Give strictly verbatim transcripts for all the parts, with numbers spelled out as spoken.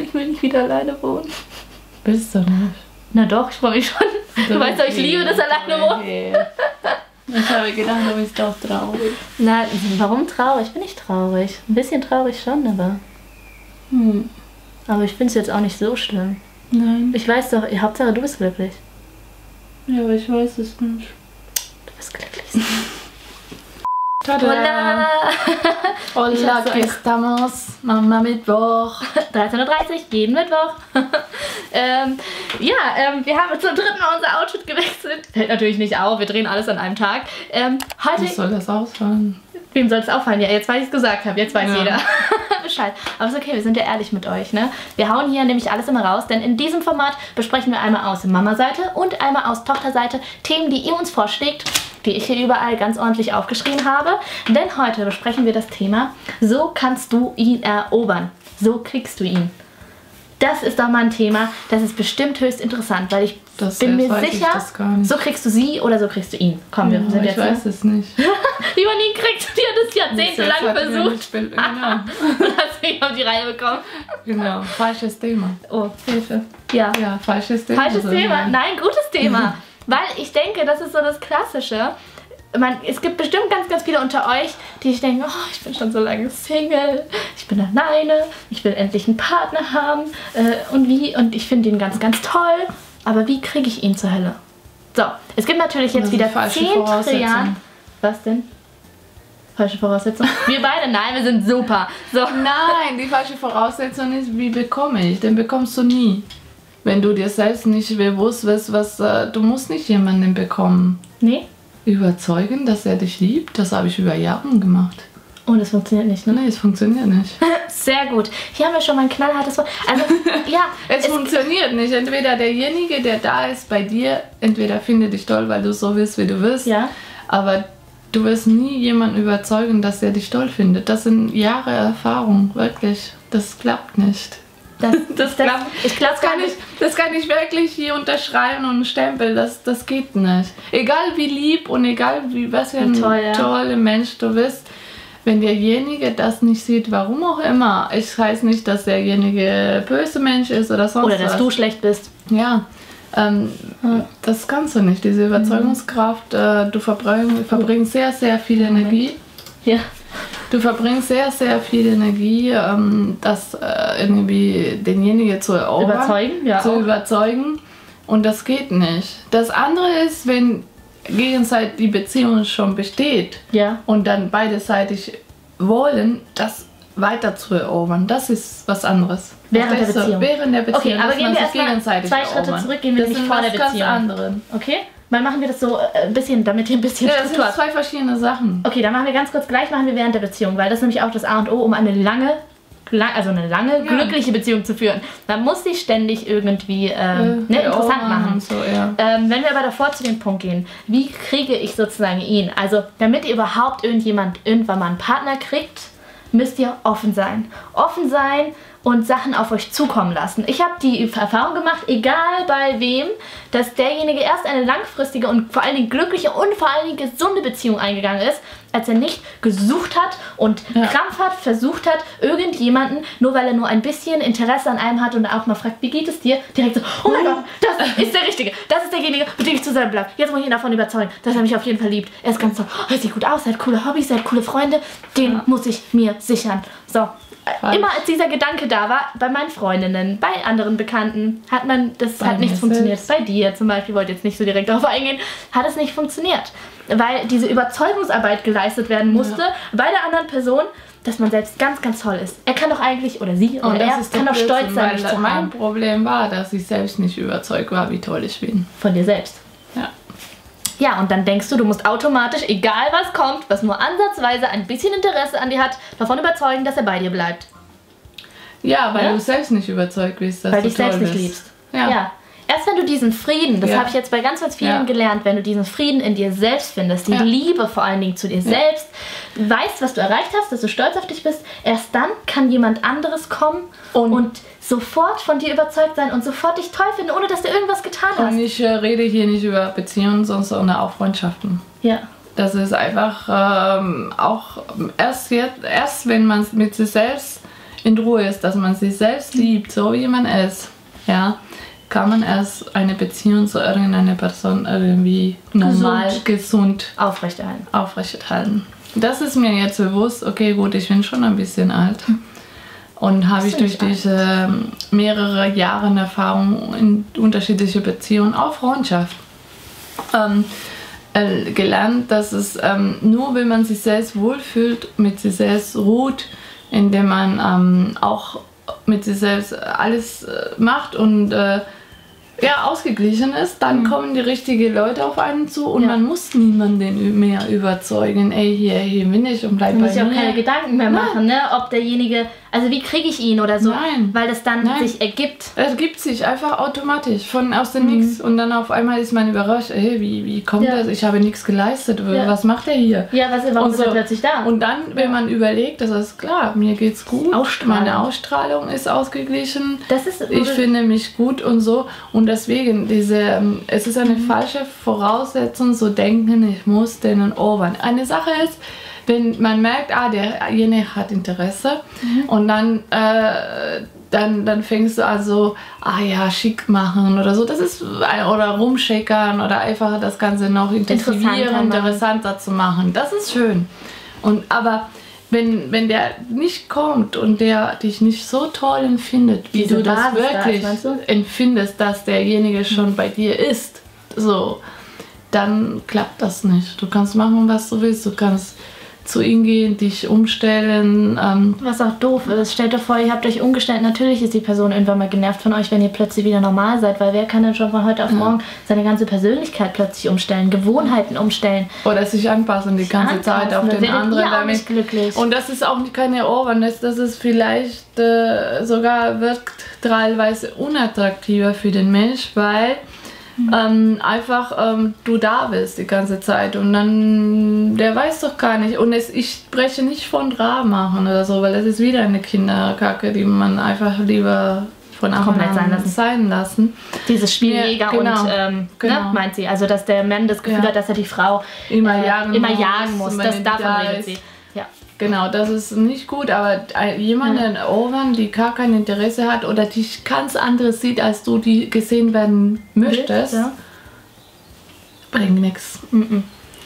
Ich will nicht wieder alleine wohnen. Bist du nicht? Na doch, ich freue mich schon. Du weißt doch, ich liebe das alleine wohnen. Ich habe gedacht, du bist doch traurig. Na, warum traurig? Ich bin nicht traurig. Ein bisschen traurig schon, aber... Hm. Aber ich finde es jetzt auch nicht so schlimm. Nein. Ich weiß doch, Hauptsache du bist glücklich. Ja, aber ich weiß es nicht. Du bist glücklich. Tada! Hola! Hola, aquí estamos. Mama Mittwoch. dreizehn Uhr dreißig, jeden Mittwoch. ähm, ja, ähm, wir haben zum dritten Mal unser Outfit gewechselt. Fällt natürlich nicht auf, wir drehen alles an einem Tag. Ähm, heute... Wie soll das ausfallen? Wem soll es auffallen? Ja, jetzt weil ich es gesagt habe, jetzt weiß Ja. jeder Bescheid. Aber ist okay, wir sind ja ehrlich mit euch, ne? Wir hauen hier nämlich alles immer raus, denn in diesem Format besprechen wir einmal aus Mama-Seite und einmal aus Tochter-Seite Themen, die ihr uns vorschlägt, die ich hier überall ganz ordentlich aufgeschrieben habe. Denn heute besprechen wir das Thema, so kannst du ihn erobern. So kriegst du ihn. Das ist doch mal ein Thema, das ist bestimmt höchst interessant, weil ich Das bin mir weiß ich sicher, das gar nicht. so kriegst du sie oder so kriegst du ihn. Komm, wir Ja, sind ich jetzt... weiß es nicht. Lieber nie kriegst du dir das jahrzehntelang Das hat mir versucht. nicht be- Genau. Und hast nicht auf die Reihe bekommen. Genau. Falsches Thema. Oh, Hilfe. Ja. Ja, falsches Thema. Falsches soll Thema. sein. Nein, gutes Thema. Weil ich denke, das ist so das Klassische. Man, es gibt bestimmt ganz, ganz viele unter euch, die denken, oh, ich bin schon so lange Single, ich bin alleine, ich will endlich einen Partner haben äh, und wie, und ich finde ihn ganz, ganz toll, aber wie kriege ich ihn zur Hölle? So, es gibt natürlich jetzt Das wieder sind falsche zehn Voraussetzungen. Trilliarden. Was denn? Falsche Voraussetzungen? Wir beide, nein, wir sind super. So. Nein, die falsche Voraussetzung ist, wie bekomme ich? Den bekommst du nie. Wenn du dir selbst nicht bewusst bist, was, äh, du musst nicht jemanden bekommen. Nee? Überzeugen, dass er dich liebt, das habe ich über Jahre gemacht. Oh, das funktioniert nicht, ne? Nee, es funktioniert nicht. Sehr gut. Hier haben wir schon mal ein knallhartes Wort. Also, ja. Es, es funktioniert nicht. Entweder derjenige, der da ist bei dir, entweder findet dich toll, weil du so bist, wie du bist. Ja. Aber du wirst nie jemanden überzeugen, dass er dich toll findet. Das sind Jahre Erfahrung, wirklich. Das klappt nicht. Das, Das, das, klappt. ich glaube, das, kann ich, das kann ich wirklich hier unterschreiben und stempeln. Das, das geht nicht. Egal wie lieb und egal wie was für ein toll, ja. toller Mensch du bist, wenn derjenige das nicht sieht, warum auch immer. Ich weiß nicht, dass derjenige böse Mensch ist oder sonst Oder dass was. du schlecht bist. Ja, ähm, Ja. das kannst du nicht. Diese Überzeugungskraft, äh, du verbring, verbringst sehr, sehr viel Energie. Ja. Du verbringst sehr, sehr viel Energie, ähm, das äh, irgendwie denjenigen zu erobern, Überzeugen, ja. zu auch. überzeugen. Und das geht nicht. Das andere ist, wenn gegenseitig die Beziehung schon besteht Ja. und dann beiderseitig wollen, das weiter zu erobern. Das ist was anderes. Während der Verstehst du? Beziehung. Während der Beziehung. Okay, aber dass gehen man wir sich erstmal gegenseitig zwei Schritte erobern. zurück, gehen wir das nämlich sind vor der was ganz Beziehung. anderen. Okay? Mal machen wir das so äh, ein bisschen, damit ihr ein bisschen Ja, das sind Struktur habt. zwei verschiedene Sachen. Okay, dann machen wir ganz kurz gleich, machen wir während der Beziehung, weil das ist nämlich auch das A und O, um eine lange, lang, also eine lange, Ja. glückliche Beziehung zu führen. Man muss sich ständig irgendwie ähm, Äh, ne, interessant erobern machen. und So, ja. Ähm, wenn wir aber davor zu dem Punkt gehen, wie kriege ich sozusagen ihn? Also, damit ihr überhaupt irgendjemand irgendwann mal einen Partner kriegt, müsst ihr offen sein. Offen sein und Sachen auf euch zukommen lassen. Ich habe die Erfahrung gemacht, egal bei wem, dass derjenige erst eine langfristige und vor allen Dingen glückliche und vor allen Dingen gesunde Beziehung eingegangen ist, als er nicht gesucht hat und Ja. krampfhaft versucht hat, irgendjemanden, nur weil er nur ein bisschen Interesse an einem hat und auch mal fragt, wie geht es dir, direkt so, oh mein Gott, das ist der Richtige, das ist derjenige, mit dem ich zusammen bleibe. Jetzt muss ich ihn davon überzeugen, dass er mich auf jeden Fall liebt. Er ist ganz toll, oh, er sieht gut aus, er hat coole Hobbys, er hat coole Freunde, den Ja. muss ich mir sichern. So. Falsch. Immer als dieser Gedanke da war, bei meinen Freundinnen, bei anderen Bekannten, hat man, das Bei hat nicht mir funktioniert. selbst. Bei dir zum Beispiel, wollte jetzt nicht so direkt darauf eingehen, hat es nicht funktioniert. Weil diese Überzeugungsarbeit geleistet werden musste bei der anderen Person, dass man selbst ganz, ganz toll ist. Er kann doch eigentlich, oder sie, oder Und er, das ist kann doch der stolz Blödsinn, sein, weil mich zu mein haben. Problem war, dass ich selbst nicht überzeugt war, wie toll ich bin. Von dir selbst. Ja. Ja, und dann denkst du, du musst automatisch, egal was kommt, was nur ansatzweise ein bisschen Interesse an dir hat, davon überzeugen, dass er bei dir bleibt. Ja, weil Ja? du selbst nicht überzeugt bist, dass Weil du du dich selbst toll nicht bist. liebst. Ja. Ja. Erst wenn du diesen Frieden, das Ja. habe ich jetzt bei ganz, ganz vielen Ja. gelernt, wenn du diesen Frieden in dir selbst findest, die Ja. Liebe vor allen Dingen zu dir selbst, weißt, was du erreicht hast, dass du stolz auf dich bist, erst dann kann jemand anderes kommen und, Und- sofort von dir überzeugt sein und sofort dich toll finden, ohne dass du irgendwas getan hast. Und ich äh, rede hier nicht über Beziehungen, sondern auch Freundschaften. Ja. Das ist einfach ähm, auch erst, jetzt, erst wenn man mit sich selbst in Ruhe ist, dass man sich selbst liebt, so wie man ist, ja, kann man erst eine Beziehung zu irgendeiner Person irgendwie normal, gesund, gesund aufrechterhalten. aufrechterhalten. Das ist mir jetzt bewusst, okay, gut, ich bin schon ein bisschen alt. Und habe ich durch diese mehrere Jahre Erfahrung in unterschiedliche Beziehungen, auch Freundschaft, ähm, äh, gelernt, dass es ähm, nur, wenn man sich selbst wohlfühlt, mit sich selbst ruht, indem man ähm, auch mit sich selbst alles äh, macht und äh, ja, ausgeglichen ist, dann mhm. kommen die richtigen Leute auf einen zu und ja. man muss niemanden mehr überzeugen, ey, hier, hier bin ich und bleib bei mir. Man muss ja auch keine Gedanken mehr machen, ne? Ob derjenige, also wie kriege ich ihn oder so, Nein. weil das dann Nein. sich ergibt. Es ergibt sich einfach automatisch, von aus dem mhm. Nix und dann auf einmal ist man überrascht, ey, wie, wie kommt ja. das, ich habe nichts geleistet, ja. was macht er hier? Ja, was, warum und so. ist er plötzlich da? Und dann, wenn ja. man überlegt, das ist klar, mir geht's gut, Ausstrahlung. meine Ausstrahlung ist ausgeglichen, das ist, ich finde mich gut und so und deswegen, diese, es ist eine mhm. falsche Voraussetzung zu denken, ich muss denen erobern. Eine Sache ist, wenn man merkt, ah, derjenige hat Interesse mhm. und dann, äh, dann, dann fängst du also, ah ja, schick machen oder so, das ist, oder rumschickern oder einfach das Ganze noch intensivieren, interessanter zu machen, das ist schön. Und, aber wenn, wenn der nicht kommt und der dich nicht so toll empfindet, wie Diese du das Basis wirklich da ist, meinst du? empfindest, dass derjenige schon bei dir ist, so, dann klappt das nicht. Du kannst machen, was du willst, du kannst zu ihm gehen, dich umstellen. Ähm. Was auch doof ist. Stellt euch vor, ihr habt euch umgestellt. Natürlich ist die Person irgendwann mal genervt von euch, wenn ihr plötzlich wieder normal seid, weil wer kann denn schon von heute auf morgen ja. seine ganze Persönlichkeit plötzlich umstellen, Gewohnheiten umstellen. Oder sich anpassen die ganze anpassen. Zeit auf den anderen. Ihr auch nicht glücklich. Und das ist auch keine Overness, das ist vielleicht äh, sogar wirkt teilweise unattraktiver für den Mensch, weil Ähm, einfach ähm, du da bist die ganze Zeit und dann, der weiß doch gar nicht und es, ich spreche nicht von Drama machen oder so, weil das ist wieder eine Kinderkacke, die man einfach lieber von Anfang an sein lassen. sein lassen. Dieses Spieljeger ja, genau, und ähm, genau. Ne, meint sie, also dass der Mann das Gefühl ja. hat, dass er die Frau immer jagen äh, immer muss, jagen muss. Das davon redet sie. Ja. Genau, das ist nicht gut, aber jemanden ja. erobern, die gar kein Interesse hat oder die ganz anderes sieht, als du die gesehen werden möchtest, ja. bringt nichts. Mhm.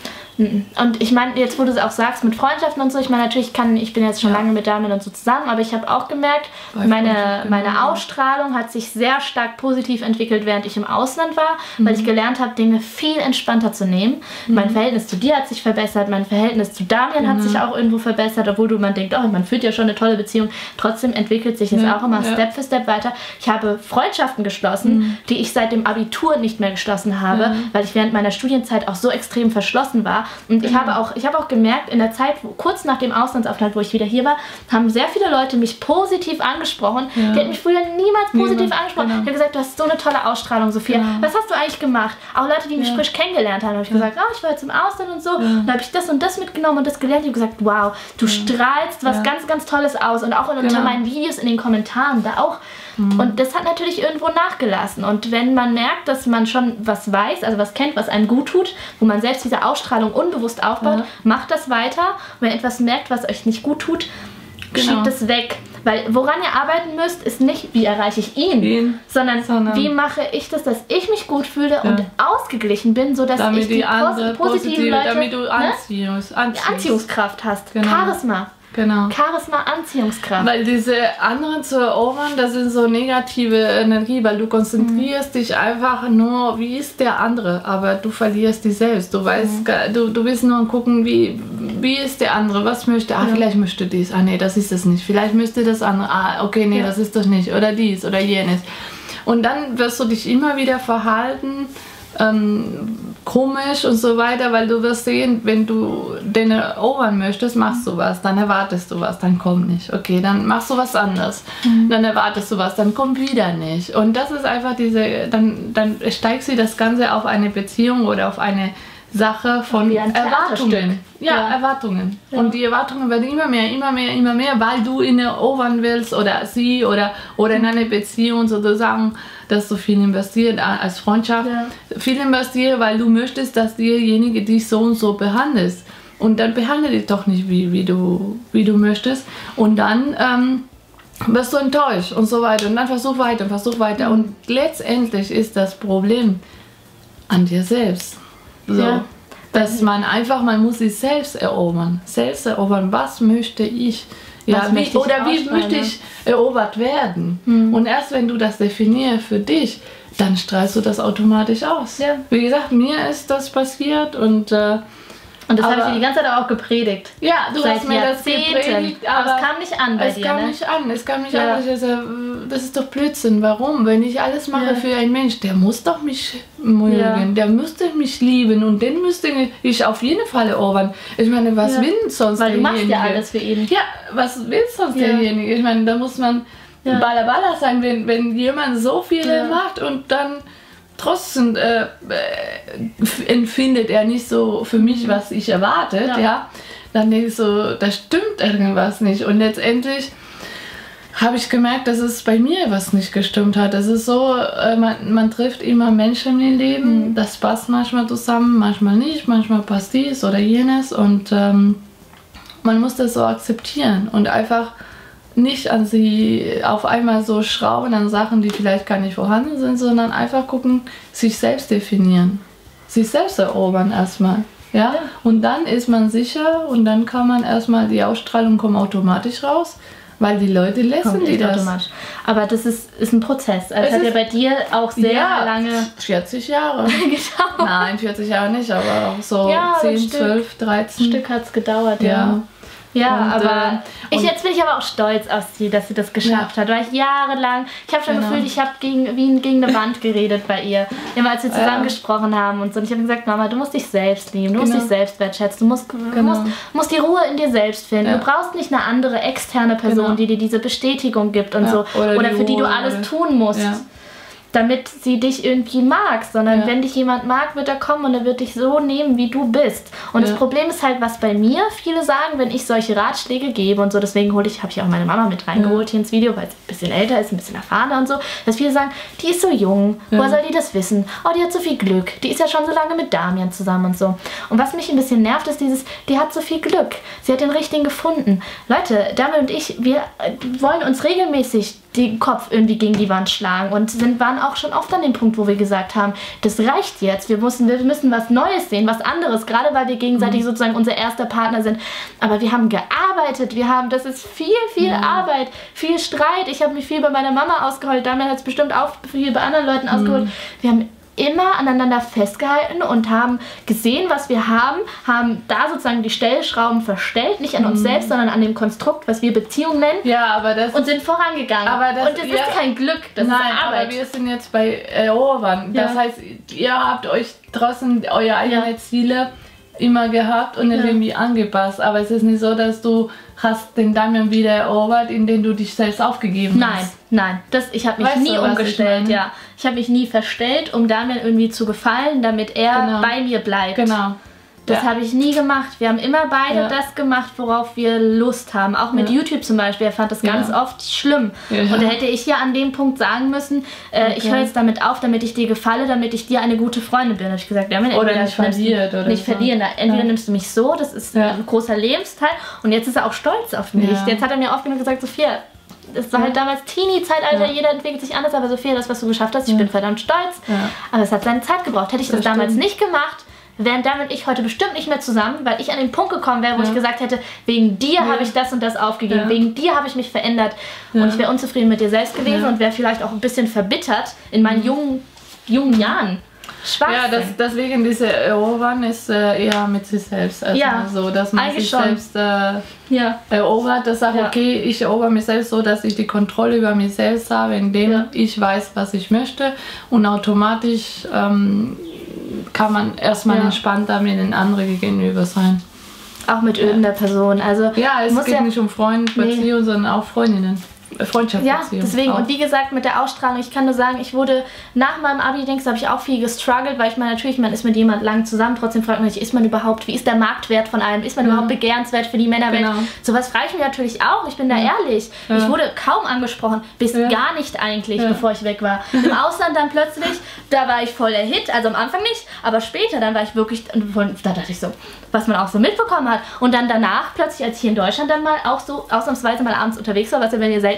Und ich meine, jetzt wo du es auch sagst, mit Freundschaften und so, ich meine, natürlich kann, ich bin jetzt schon ja. lange mit Damen und so zusammen, aber ich habe auch gemerkt, meine, meine Ausstrahlung hat sich sehr stark positiv entwickelt, während ich im Ausland war, mhm. weil ich gelernt habe, Dinge viel entspannter zu nehmen. Mhm. Mein Verhältnis zu dir hat sich verbessert, mein Verhältnis zu Damian mhm. hat sich auch irgendwo verbessert, obwohl du man denkt, oh, man führt ja schon eine tolle Beziehung, trotzdem entwickelt sich es ja. auch immer ja. Step für Step weiter. Ich habe Freundschaften geschlossen, mhm. die ich seit dem Abitur nicht mehr geschlossen habe, ja. weil ich während meiner Studienzeit auch so extrem verschlossen war. Und ich, mhm. habe auch, ich habe auch gemerkt, in der Zeit, wo, kurz nach dem Auslandsaufenthalt, wo ich wieder hier war, haben sehr viele Leute mich positiv angesprochen. Ja. Die hätten mich früher niemals positiv Niemand. angesprochen. Genau. Die haben gesagt, du hast so eine tolle Ausstrahlung, Sophia. Genau. Was hast du eigentlich gemacht? Auch Leute, die mich ja. frisch kennengelernt haben, habe ich ja. gesagt, oh, ich war jetzt im Ausland und so. Ja. Und dann habe ich das und das mitgenommen und das gelernt. Ich habe gesagt, wow, du ja. strahlst was ja. ganz, ganz Tolles aus. Und auch unter genau. meinen Videos in den Kommentaren da auch. Und das hat natürlich irgendwo nachgelassen. Und wenn man merkt, dass man schon was weiß, also was kennt, was einem gut tut, wo man selbst diese Ausstrahlung unbewusst aufbaut, ja. macht das weiter. Und wenn ihr etwas merkt, was euch nicht gut tut, genau. schiebt es weg. Weil woran ihr arbeiten müsst, ist nicht, wie erreiche ich ihn, ihn sondern, sondern wie mache ich das, dass ich mich gut fühle ja. und ausgeglichen bin, sodass damit ich die, die andere, positiven positive, Leute, damit du Anziehungs, ne? Anziehungs. Anziehungskraft hast, genau. Charisma. Genau. Charisma, Anziehungskraft. Weil diese anderen zu erobern, das sind so negative Energie, weil du konzentrierst mhm. dich einfach nur, wie ist der andere, aber du verlierst dich selbst. Du weißt, mhm. du, du willst nur gucken, wie, wie ist der andere, was möchte, ah, ja. vielleicht möchte dies, ah nee, das ist es nicht, vielleicht möchte das andere, ah, okay, nee, ja. das ist das nicht, oder dies oder jenes. Und dann wirst du dich immer wieder verhalten, Ähm, komisch und so weiter, weil du wirst sehen, wenn du den erobern möchtest, machst du was, dann erwartest du was, dann kommt nicht. Okay, dann machst du was anderes, mhm. dann erwartest du was, dann kommt wieder nicht. Und das ist einfach diese, dann, dann steigst du das Ganze auf eine Beziehung oder auf eine Sache von Erwartungen. Ja, ja, Erwartungen. Ja. Und die Erwartungen werden immer mehr, immer mehr, immer mehr, weil du ihn erobern willst oder sie oder, oder in eine Beziehung sozusagen, dass du viel investiert als Freundschaft. Ja. Viel investiert, weil du möchtest, dass derjenige dich so und so behandelt. Und dann behandle dich doch nicht, wie, wie, du, wie du möchtest. Und dann ähm, wirst du enttäuscht und so weiter. Und dann versuch weiter, versuch weiter. Mhm. Und letztendlich ist das Problem an dir selbst. So. Ja. Dass man einfach, man muss sich selbst erobern. Selbst erobern, was möchte ich? Ja, Was wie, möchte ich oder wie ausstrahlen, möchte ich erobert werden? Mhm. Und erst wenn du das definierst für dich, dann strahlst du das automatisch aus. Ja. Wie gesagt, mir ist das passiert und äh, Und das habe ich aber- dir die ganze Zeit auch gepredigt. ja, du Seit hast mir das Jahrzehnten. gepredigt, aber, aber es kam nicht an bei es dir, kam ne? nicht an, es kam nicht Ja. an. Ich dachte, das ist doch Blödsinn. Warum? Wenn ich alles mache Ja. für einen Mensch, der muss doch mich mögen, Ja. der müsste mich lieben und den müsste ich auf jeden Fall erobern. Ich meine, was Ja. will denn sonst Weil du derjenige? machst ja alles für ihn. Ja, was will sonst Ja. derjenige? Ich meine, da muss man Ja. ballerballer sein, wenn, wenn jemand so viel Ja. macht und dann trotzdem äh, äh, empfindet er nicht so für mich, was ich erwartet, ja. Ja. Dann denke ich so, da stimmt irgendwas nicht. Und letztendlich habe ich gemerkt, dass es bei mir was nicht gestimmt hat. Es ist so, äh, man, man trifft immer Menschen im Leben, Mhm. das passt manchmal zusammen, manchmal nicht, manchmal passt dies oder jenes und ähm, man muss das so akzeptieren und einfach nicht an sie auf einmal so schrauben an Sachen, die vielleicht gar nicht vorhanden sind, sondern einfach gucken, sich selbst definieren, sich selbst erobern erstmal. Ja? Ja. Und dann ist man sicher und dann kann man erstmal, die Ausstrahlung kommt automatisch raus, weil die Leute lassen Kommt die echt das. automatisch. Aber das ist, ist ein Prozess. Also Es es hat ja ist- bei dir auch sehr Ja. lange vierzig Jahre. gedauert. Nein, vierzig Jahre nicht, aber auch so Ja, aber ein zehn, Stück- zwölf, dreizehn. Ein Stück hat es gedauert, ja. Ja. Ja, Und, aber äh, ich, und- jetzt bin ich aber auch stolz auf sie, dass sie das geschafft hat. Weil ich jahrelang, ich habe schon Genau. gefühlt, ich habe gegen, wie gegen eine Wand geredet bei ihr. Immer als wir Ja. zusammen gesprochen haben und so. Und ich habe gesagt, Mama, du musst dich selbst lieben, du musst Genau. dich selbst wertschätzen, du musst, du Genau. musst, musst die Ruhe in dir selbst finden. Ja. Du brauchst nicht eine andere externe Person, Genau. die dir diese Bestätigung gibt und Ja. so. Oder Oder, die für die du Ruhe, alles oder- tun musst. Ja. Damit sie dich irgendwie mag, sondern Ja. wenn dich jemand mag, wird er kommen und er wird dich so nehmen, wie du bist. Und Ja. das Problem ist halt, was bei mir viele sagen, wenn ich solche Ratschläge gebe und so, deswegen hole ich, habe ich auch meine Mama mit reingeholt hier ins Video, weil sie ein bisschen älter ist, ein bisschen erfahrener und so, dass viele sagen, die ist so jung, Ja. woher soll die das wissen? Oh, die hat so viel Glück, die ist ja schon so lange mit Damian zusammen und so. Und was mich ein bisschen nervt, ist dieses, die hat so viel Glück, sie hat den richtigen gefunden. Leute, Damian und ich, wir äh, wollen uns regelmäßig den Kopf irgendwie gegen die Wand schlagen und sind, waren auch schon oft an dem Punkt, wo wir gesagt haben, das reicht jetzt, wir müssen, wir müssen was Neues sehen, was anderes, gerade weil wir gegenseitig Mhm. sozusagen unser erster Partner sind. Aber wir haben gearbeitet, wir haben, das ist viel, viel Mhm. Arbeit, viel Streit. Ich habe mich viel bei meiner Mama ausgeheult, Damian hat es bestimmt auch viel bei anderen Leuten ausgeholt. Mhm. Wir haben immer aneinander festgehalten und haben gesehen, was wir haben, haben da sozusagen die Stellschrauben verstellt, nicht an uns selbst, sondern an dem Konstrukt, was wir Beziehung nennen, Ja, aber das und sind vorangegangen. Aber das- und das ja. ist kein Glück, das Nein, ist Arbeit. aber wir sind jetzt bei Erobern. Ja. Das heißt, ihr habt euch trotzdem eure eigenen Ja. Ziele immer gehabt und Ja. irgendwie angepasst. Aber es ist nicht so, dass du hast den Damian wieder erobert, indem du dich selbst aufgegeben Nein, hast. nein, das, ich habe mich Weißt nie du, was ich umgestellt, meine? ja. Ich habe mich nie verstellt, um Damian irgendwie zu gefallen, damit er Genau. bei mir bleibt. Genau. Das Ja. habe ich nie gemacht. Wir haben immer beide Ja. das gemacht, worauf wir Lust haben. Auch mit Ja. YouTube zum Beispiel. Er fand das ganz Ja. oft schlimm. Ja. Und da hätte ich ja an dem Punkt sagen müssen, äh, ich Okay. höre jetzt damit auf, damit ich dir gefalle, damit ich dir eine gute Freundin bin. Da habe ich gesagt, ja, wenn Oder entweder nicht nimmst du- verliert oder Nicht so. verlieren. Da- Entweder Ja. nimmst du mich so, das ist Ja. ein großer Lebensteil. Und jetzt ist er auch stolz auf mich. Ja. Jetzt hat er mir oft genug gesagt, Sophia, es war halt damals Teenie-Zeitalter, Ja. jeder entwickelt sich anders, aber Sophia, das, was du geschafft hast, ich Ja. bin verdammt stolz. Ja. Aber es hat seine Zeit gebraucht. Hätte ich das, Das damals stimmt. nicht gemacht, wären damit ich heute bestimmt nicht mehr zusammen, weil ich an den Punkt gekommen wäre, wo Ja. ich gesagt hätte, wegen dir Ja. habe ich das und das aufgegeben, Ja. wegen dir habe ich mich verändert Ja. und ich wäre unzufrieden mit dir selbst gewesen Ja. und wäre vielleicht auch ein bisschen verbittert in meinen jungen, jungen Jahren. Schwachsinn. Ja, das, deswegen diese Erobern ist äh, eher mit sich selbst. Also Ja, so, dass man eigentlich sich schon. selbst äh, ja. erobert, dass sagt, Ja. okay, ich erober mich selbst so, dass ich die Kontrolle über mich selbst habe, indem Ja. ich weiß, was ich möchte und automatisch ähm, kann man erstmal Ja. entspannt damit den anderen gegenüber sein. Auch mit irgendeiner Person. Also Ja, es muss geht ja, nicht um Freund, Nee. Beziehung, sondern auch Freundinnen. Äh, Ja, Freundschaftsbeziehung. deswegen. auch. Und wie gesagt, mit der Ausstrahlung, ich kann nur sagen, ich wurde nach meinem Abi, denkst du, habe ich auch viel gestruggelt, weil ich meine, natürlich, man ist mit jemand lang zusammen, trotzdem fragt man sich, ist man überhaupt, wie ist der Marktwert von allem, ist man Ja. überhaupt begehrenswert für die Männerwelt? Genau. Sowas frage ich mich natürlich auch, ich bin da ehrlich. Ja. Ich wurde kaum angesprochen, bis Ja. gar nicht eigentlich, Ja. bevor ich weg war. Im Ausland dann plötzlich, da war ich voll der Hit, also am Anfang nicht, aber später, dann war ich wirklich, da dachte ich so, was man auch so mitbekommen hat. Und dann danach plötzlich, als ich hier in Deutschland dann mal auch so ausnahmsweise mal abends unterwegs war, was ja bei mir seltener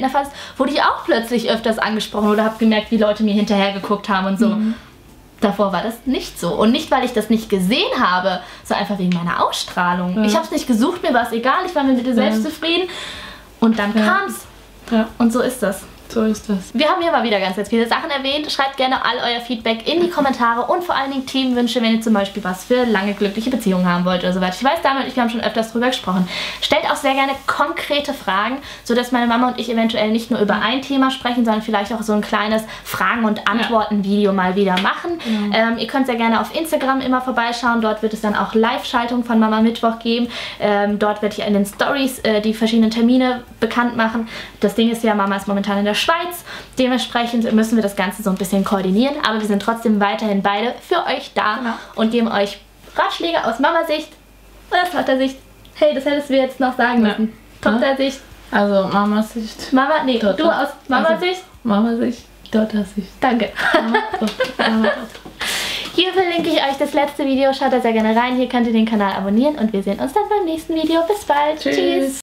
Kinder fandest, wurde ich auch plötzlich öfters angesprochen oder habe gemerkt, wie Leute mir hinterher geguckt haben und so. Mhm. Davor war das nicht so. Und nicht, weil ich das nicht gesehen habe, sondern einfach wegen meiner Ausstrahlung. Ja. Ich habe es nicht gesucht, mir war es egal, ich war mir mit mir selbst ja. zufrieden. Und dann ja. kam es. Ja. Und so ist das. So ist das. Wir haben hier mal wieder ganz, ganz viele Sachen erwähnt. Schreibt gerne all euer Feedback in die Kommentare und vor allen Dingen Themenwünsche, wenn ihr zum Beispiel was für lange glückliche Beziehungen haben wollt oder so weiter. Ich weiß, Daniel und ich, wir haben schon öfters drüber gesprochen. Stellt auch sehr gerne konkrete Fragen, sodass meine Mama und ich eventuell nicht nur über ein Thema sprechen, sondern vielleicht auch so ein kleines Fragen- und Antworten-Video mal wieder machen. Ja. Ähm, ihr könnt sehr gerne auf Instagram immer vorbeischauen. Dort wird es dann auch Live-Schaltung von Mama Mittwoch geben. Ähm, dort werde ich in den Stories äh, die verschiedenen Termine bekannt machen. Das Ding ist ja, Mama ist momentan in der Schweiz. Dementsprechend müssen wir das Ganze so ein bisschen koordinieren, aber wir sind trotzdem weiterhin beide für euch da genau. und geben euch Ratschläge aus Mama-Sicht oder aus Tochter-Sicht. Hey, das hättest du jetzt noch sagen müssen. Ja. Tochter-Sicht. Also Mama-Sicht. Mama, nee, Tochter. Du aus Mama-Sicht. Also, Mama-Sicht, Tochter-Sicht. Danke. Mama, Tochter, Mama, Tochter. Hier verlinke ich euch das letzte Video. Schaut da sehr gerne rein. Hier könnt ihr den Kanal abonnieren und wir sehen uns dann beim nächsten Video. Bis bald. Tschüss. Tschüss.